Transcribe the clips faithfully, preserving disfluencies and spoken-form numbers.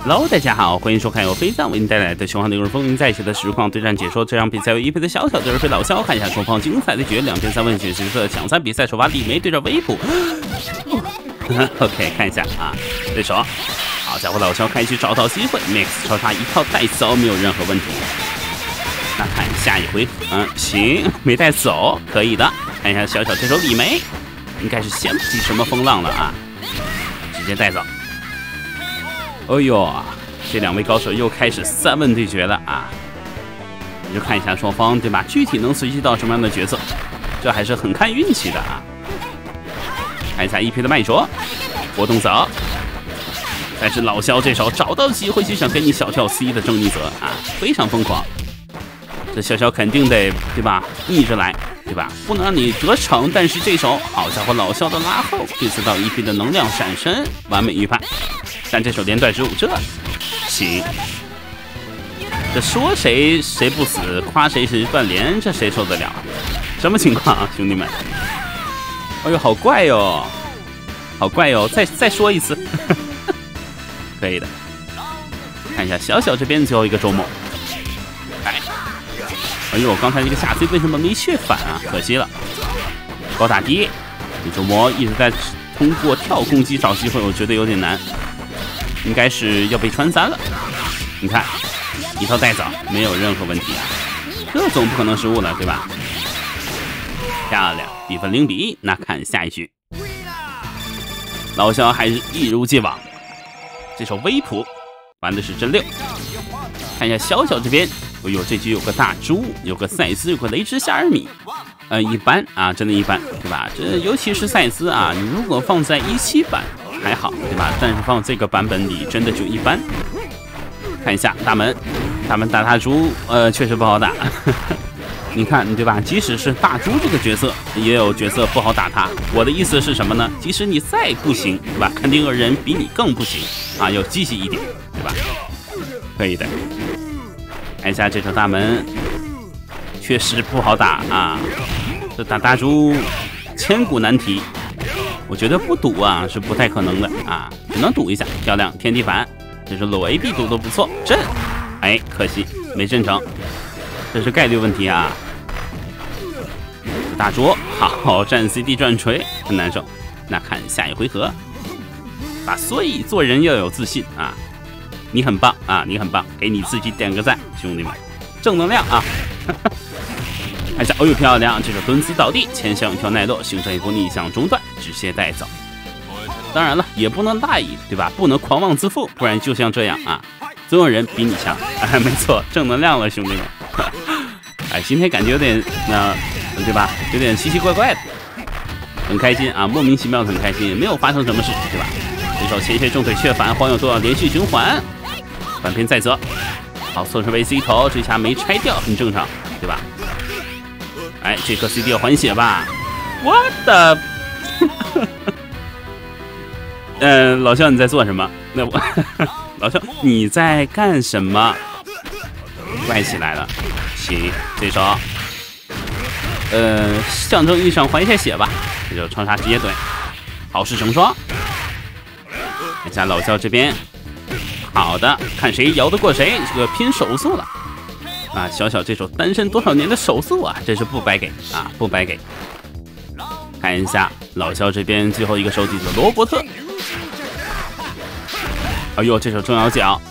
Hello， 大家好，欢迎收看由飞藏为您带来的《熊浩内容风云再起》的实况对战解说。这场比赛由一配的小小对二配老肖，看一下双方精彩的决，两边三问选角色抢三比赛首发李梅对着维普。OK， 看一下啊，对手，好家伙，老肖开局找到机会 ，Max 超他一套带走没有任何问题。那看下一回合，嗯，行，没带走，可以的。看一下小小这手李梅，应该是掀不起什么风浪了啊，直接带走。哦呦，这两位高手又开始三问对决了啊！你就看一下双方对吧？具体能随机到什么样的角色，这还是很看运气的啊！看一下一 P 的麦卓，活动走，但是老肖这手找到机会就想给你小跳 C 的郑一泽啊，非常疯狂。这小肖肯定得对吧？逆着来对吧？不能让你得逞。但是这手好家伙，老肖的拉后，这次到一 P 的能量闪身，完美预判。但这手连断十五，这行，这说谁谁不死，夸谁谁断连，这谁受得了？什么情况啊，兄弟们？哎呦，好怪哟，好怪哟！再再说一次，可以的。看一下小小这边最后一个周末，哎，哎呦，刚才这个下 C 为什么没血反啊？可惜了，高打低，你周末一直在通过跳攻击找机会，我觉得有点难。应该是要被穿三了，你看一套带走没有任何问题啊，这总不可能失误了对吧？漂亮，比分零比一。那看下一局，老肖还是一如既往，这手微普玩的是真六。看一下小小这边，哎呦，这局有个大猪，有个赛斯，有个雷之夏尔米，呃，一般啊，真的一般对吧？这尤其是赛斯啊，你如果放在一七版。还好对吧？但是放这个版本里真的就一般。看一下大门，大门打大猪，呃，确实不好打。你看对吧？即使是大猪这个角色，也有角色不好打他。我的意思是什么呢？即使你再不行对吧？肯定有人比你更不行啊，要积极一点对吧？可以的。看一下这手大门，确实不好打啊。这打大猪千古难题。我觉得不赌啊是不太可能的啊，只能赌一下。漂亮，天地反，这是裸 A B 赌的不错，震，哎，可惜没震成，这是概率问题啊。大桌好，站 C D 转锤很难受。那看下一回合，啊，所以做人要有自信啊，你很棒啊，你很棒，给你自己点个赞，兄弟们，正能量啊。看一下，哦呦漂亮！这个蹲姿倒地，前向跳奈落，形成一波逆向中断，直接带走。当然了，也不能大意，对吧？不能狂妄自负，不然就像这样啊，总有人比你强。哎，没错，正能量了，兄弟们。哎，今天感觉有点那、呃，对吧？有点奇奇怪怪的，很开心啊，莫名其妙的很开心，没有发生什么事，对吧？这手前血重腿血反，黄友都要连续循环，反偏再泽。好，错成 V C 头，这下没拆掉，很正常，对吧？哎，这颗 C D 要还血吧？我的，嗯、呃，老肖你在做什么？那我，老肖你在干什么？怪起来了，行，这手，呃，象征意义上还一下血吧，这就长沙直接怼，好事成双。看一下老肖这边，好的，看谁摇得过谁，这个拼手速了。啊，小小这手单身多少年的手速啊，真是不白给啊，不白给。看一下老肖这边最后一个手底的罗伯特，哎呦，这手中摇脚，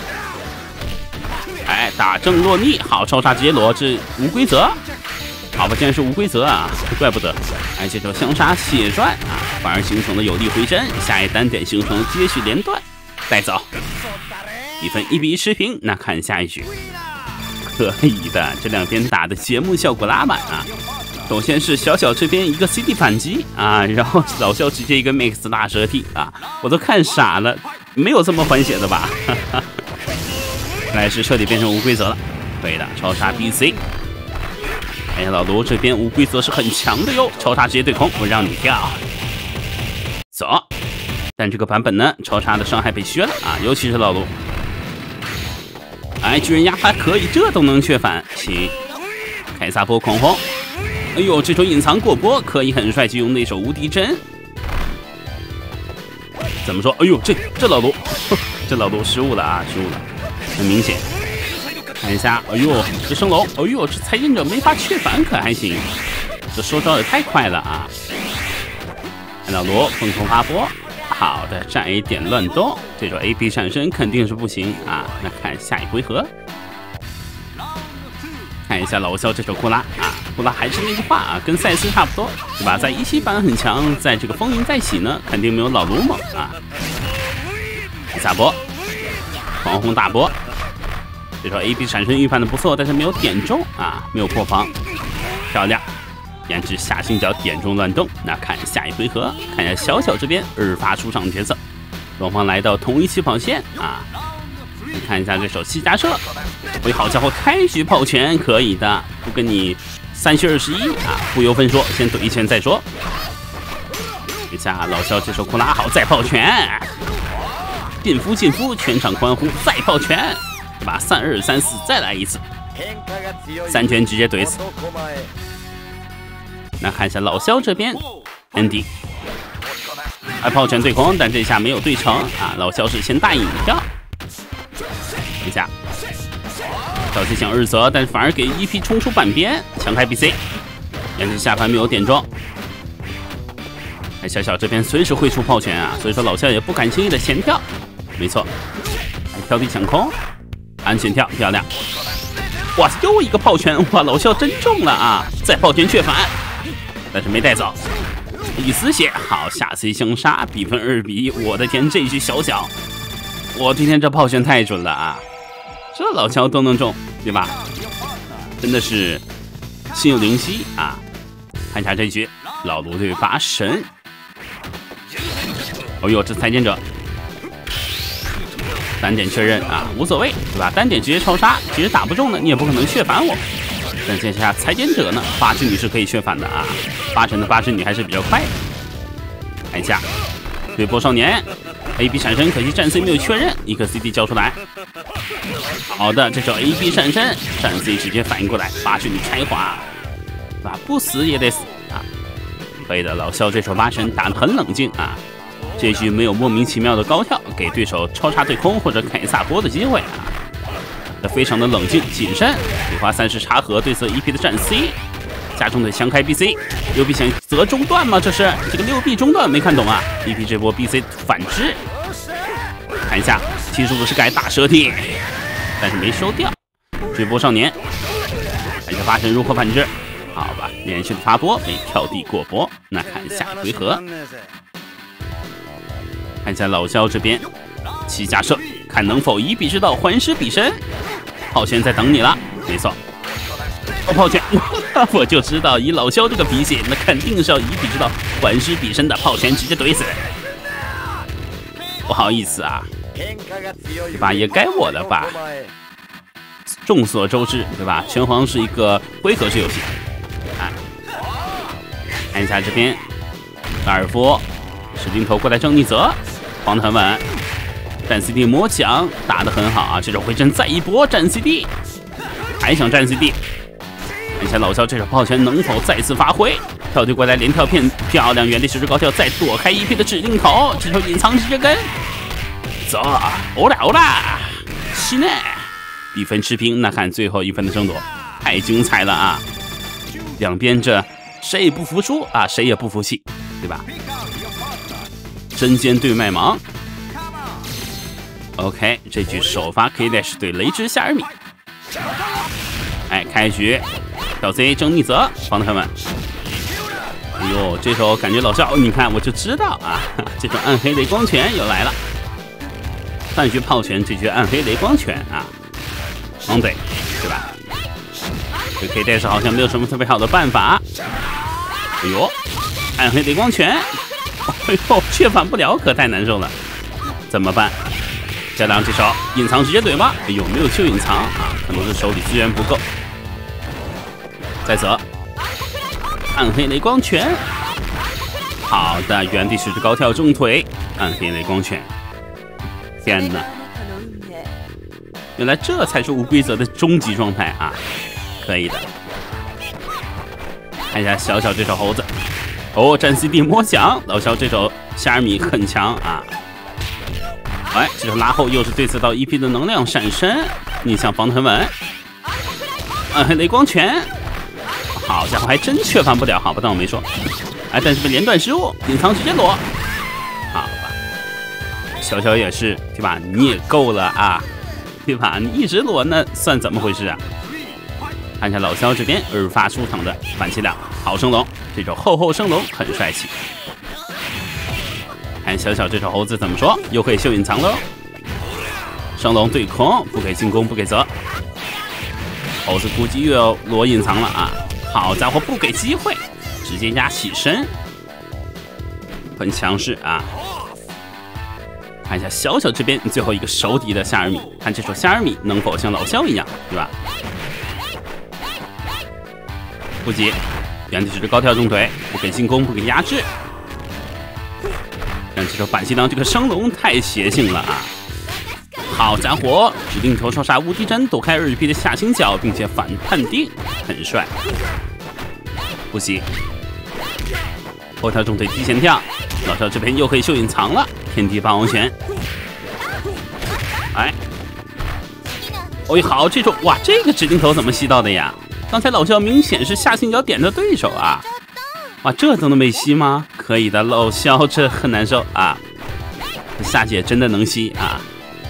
哎，打正落逆，好，超杀直接裸，这无规则，好吧，竟然是无规则啊，怪不得。哎，这手相杀血赚啊，反而形成了有力回身，下一单点形成接续连断，带走，比分一比一持平。那看下一局。可以的，这两边打的节目效果拉满啊！首先是小小这边一个 C D 反击啊，然后老肖直接一个 Max 大蛇替啊，我都看傻了，没有这么还血的吧？看来是彻底变成无规则了，可以的，超杀 B C。哎呀，老罗这边无规则是很强的哟，超杀直接对空，我让你跳，走。但这个版本呢，超杀的伤害被削了啊，尤其是老罗。哎，巨人压趴可以，这都能确反，行。凯撒波狂轰，哎呦，这手隐藏过波可以很帅气，用那手无敌针。 怎么说？哎呦，这这老卢，这老卢失误了啊，失误了，很明显。看一下，哎呦，这升龙，哎呦，这裁剪者没法确反，可还行。这收招也太快了啊！看到罗疯狂发波，好的，站 A 点乱动，这种 A P 闪身肯定是不行啊。那看下一回合。看一下老肖这手库拉啊，库拉还是那句话啊，跟赛斯差不多，对吧？在一七版很强，在这个风云再起呢，肯定没有老卢猛啊。下波，黄红大波，这手 A B 闪身预判的不错，但是没有点中啊，没有破防，漂亮，研制下行角点中乱动。那看下一回合，看一下小小这边二发出场角色，双方来到同一起跑线啊。你看一下这手七加射，喂，好家伙，开局炮拳可以的，不跟你三七二十一啊，不由分说，先怼一拳再说。一下老肖这手库拉好，再炮拳，进夫进夫，全场欢呼，再炮拳，对吧？三二三四，再来一次，三拳直接怼死。那看一下老肖这边 ，Andy， 哎，炮拳对空，但这下没有对成啊，老肖是先大引跳。一下，小 C 想二则，但是反而给 E P 冲出板边，强开 B C， 但是下盘没有点中。哎，小小这边随时会出炮拳啊，所以说老肖也不敢轻易的前跳。没错，哎，跳地抢空，安全跳，漂亮。哇，又一个炮拳，哇，老肖真中了啊！再炮拳确反，但是没带走。一丝血，好，下 C 相杀，比分二比一。我的天，这局小小，我今天这炮拳太准了啊！这老肖都能中，对吧？真的是心有灵犀啊！看一下这一局，老卢对八神。哦呦，这裁剪者单点确认啊，无所谓，对吧？单点直接超杀，其实打不中呢，你也不可能血反我。但接下来裁剪者呢，八神女是可以血反的啊，八神的八神女还是比较快的。看一下，对波少年。A B 闪身，可惜战 C 没有确认，一颗 C D 交出来。好的，这手 A B 闪身，战 C 直接反应过来，八神女开花，啊，不死也得死啊！可以的，老肖这手八神打得很冷静啊，这局没有莫名其妙的高跳，给对手超叉对空或者凯撒波的机会啊，他非常的冷静谨慎，对花三十茶盒对策 E P 的战 C。加重的强开 B C， 六 B 想择中断吗？这是这个六 B 中断没看懂啊 ！E P 这波 B C 反制，看一下，踢出的是改大蛇体，但是没收掉。追波少年，看一下八神如何反制，好吧，连续的发波没跳地过波。那看下回合，看一下老肖这边七加射，看能否以彼之道还施彼身。炮拳在等你了，没错。炮拳，我就知道以老肖这个脾气，那肯定是要以彼之道还施彼身的，炮拳直接怼死。不好意思啊，对吧？也该我了吧？众所周知，对吧？拳皇是一个回合制游戏。哎，看一下这边，高尔夫使劲投过来，郑逆泽防得很稳，战 C D 魔奖打得很好啊！这种回chân再一波战 C D， 还想战 C D。看一下老肖这手炮拳能否再次发挥，跳对过来连跳片，漂亮原地实质高跳，再躲开一 P 的指令头，这手隐藏直接跟走，欧啦欧啦，是呢，比分持平。那看最后一分的争夺，太精彩了啊！两边这谁也不服输啊，谁也不服气，对吧？针尖对麦芒。OK， 这局首发 K Dash 对雷之夏尔米。哎，开局。小 C 郑逆泽防得很稳，哎呦，这手感觉老肖，你看我就知道啊，这种暗黑雷光拳又来了。上一局炮拳，这局暗黑雷光拳啊，猛怼，对吧？这 K Dash 好像没有什么特别好的办法。哎呦，暗黑雷光拳，哎呦，却反不了，可太难受了，怎么办？加良这手隐藏直接怼吗？哎呦，没有秀隐藏啊，可能是手里资源不够。再则暗黑雷光拳，好的，原地实质高跳中腿，暗黑雷光拳。天哪，原来这才是无规则的终极状态啊！可以的。看一下小小这手猴子，哦，战 C D 摸响，老肖这手夏尔米很强啊， 哎，这是拉后，又是对刺到 E P 的能量闪身，逆向防弹稳，呃，雷光拳，好家伙，还真缺防不了，好吧，当我没说。哎，但是被连段失误，隐藏直接裸，好吧，小小也是对吧？你也够了啊，对吧？你一直裸，那算怎么回事啊？看一下老肖这边耳发出场的反气量，好升龙，这手厚厚升龙很帅气。看小小这手猴子怎么说，又可以秀隐藏喽。升龙对空，不给进攻，不给责。猴子估计又要裸隐藏了啊！好家伙，不给机会，直接压起身，很强势啊！看一下小小这边最后一个手底的夏尔米，看这手夏尔米能否像老肖一样，对吧？不急，原地直高跳重腿，不给进攻，不给压制。但这手反击裆这个升龙太邪性了啊！好家伙，指定头超杀无敌针躲开二 P 的下倾角，并且反判定，很帅。不行，后跳重腿提前跳，老肖这边又可以秀隐藏了，天地霸王拳。哎，哦好，这种哇，这个指定头怎么吸到的呀？刚才老肖明显是下倾角点的对手啊！哇，这都能被吸吗？可以的，老肖这很难受啊！夏姐真的能吸啊！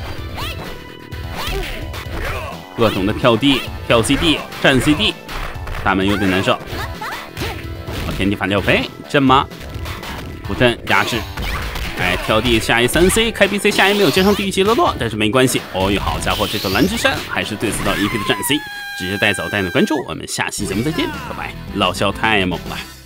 各种的跳 D、跳 C D、站 C D， 大门有点难受。哦，天地反跳飞，震吗？不震，压制。哎，跳 D 下一三 C， 开 B C 下一没有接上地狱极乐落，但是没关系。哦哟，好家伙，这个蓝之山还是对死到 E P 的站 C， 直接带走，带你关注。我们下期节目再见，拜拜！老肖太猛了。